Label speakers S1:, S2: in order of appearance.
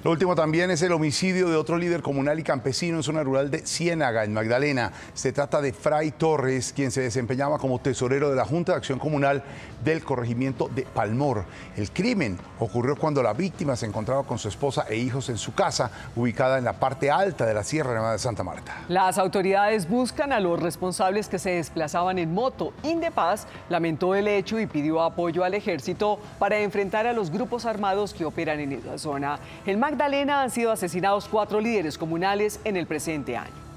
S1: Lo último también es el homicidio de otro líder comunal y campesino en zona rural de Ciénaga, en Magdalena. Se trata de Fray Torres, quien se desempeñaba como tesorero de la Junta de Acción Comunal del corregimiento de Palmor. El crimen ocurrió cuando la víctima se encontraba con su esposa e hijos en su casa, ubicada en la parte alta de la Sierra Nevada de Santa Marta.
S2: Las autoridades buscan a los responsables que se desplazaban en moto. Indepaz lamentó el hecho y pidió apoyo al ejército para enfrentar a los grupos armados que operan en esa zona. En Magdalena han sido asesinados 4 líderes comunales en el presente año.